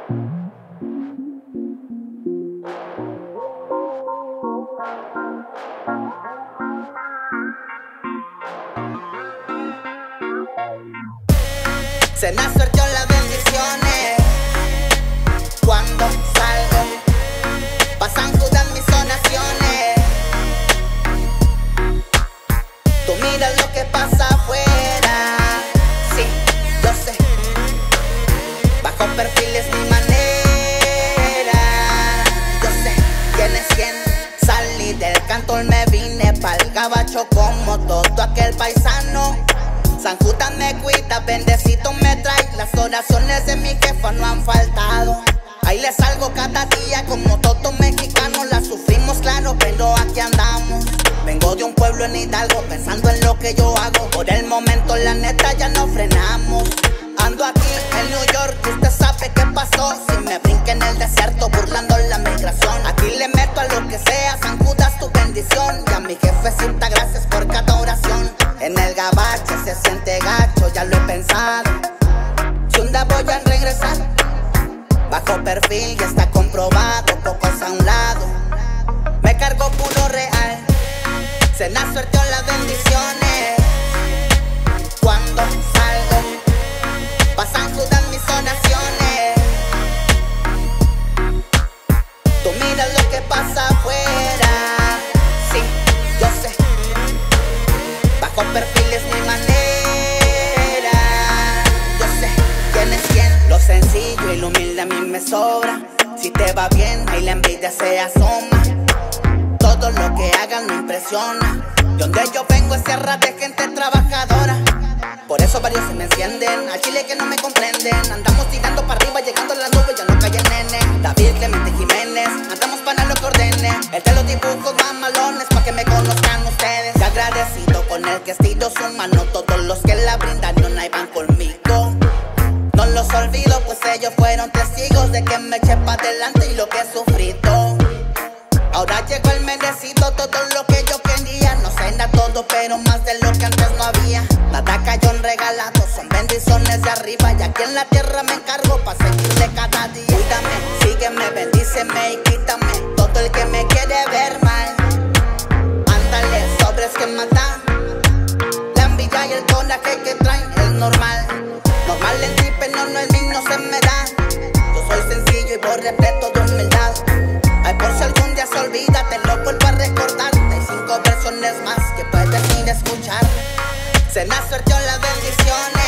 Se me suerteó las bendiciones cuando salgo. Pasan Judas mis donaciones. Tú miras lo que pasa afuera. Sí, yo sé. Bajo perfil es mi manera. Yo sé quién es quién. Salí del cantón, me vine pa'l gabacho como todo aquel paisano. San Judas me cuida, bendecito me trae. Las oraciones de mi jefa no han faltado. Ahí le salgo cada día como todo mexicano. La sufrimos claro, pero aquí andamos. Vengo de un pueblo en Hidalgo pensando en lo que yo hago. Por el momento la neta ya no frenamos. Ando aquí en New York y usted sabe qué pasó. Si me brinqué en el desierto burlando la migración. Aquí le meto a lo que sea, San Judas tu bendición. Y a mi jefecita gracias por cada oración. En el gabacho se siente gacho, ya lo he pensado. Si un día voy a regresar, bajo perfil ya está comprobado, pocos a un lado. Me cargo puro real, se me suerteó las bendiciones cuando salgo. Pasan Judas mis donaciones. Tú miras lo que pasa afuera. Sí, yo sé. Bajo perfil es mi manera. Yo sé quién es quién. Lo sencillo y lo humilde a mí me sobra. Si te va bien, ahí la envidia se asoma. Todo lo que hagan me impresiona. De donde yo vengo es tierra de gente trabajadora. Por eso varios se me encienden, al chile que no me comprenden. Andamos tirando para arriba, llegando a las nubes, ya no cae el nene. David Clemente Jiménez, andamos para lo que ordene. El de los dibujos mamalones, pa' que me conozcan ustedes. Y agradecido con el que estiro su mano. Todos los que la brindaron ahí van conmigo. No los olvido, pues ellos fueron testigos de que me eché pa' adelante y lo que he sufrido. Ahora llegó el merecido, todo lo que yo quería. No sé nada todo, pero más de lo que antes no había. Nada cayó en regalado, son bendiciones de arriba. Y aquí en la tierra me encargo pa' seguirle cada día. Cuídame, sígueme, bendíceme y quítame todo el que me quiere ver mal. Ándale, sobres que matan. La envidia y el coraje que traen es normal. Normal en ti, pero no el mío no se me da. Yo soy sencillo y por repleto de humildad. Ay, por si algún día se olvida, te lo vuelvo a recordar. Hay 5 versiones más que puedes ir a escuchar. Se me suerteó las bendiciones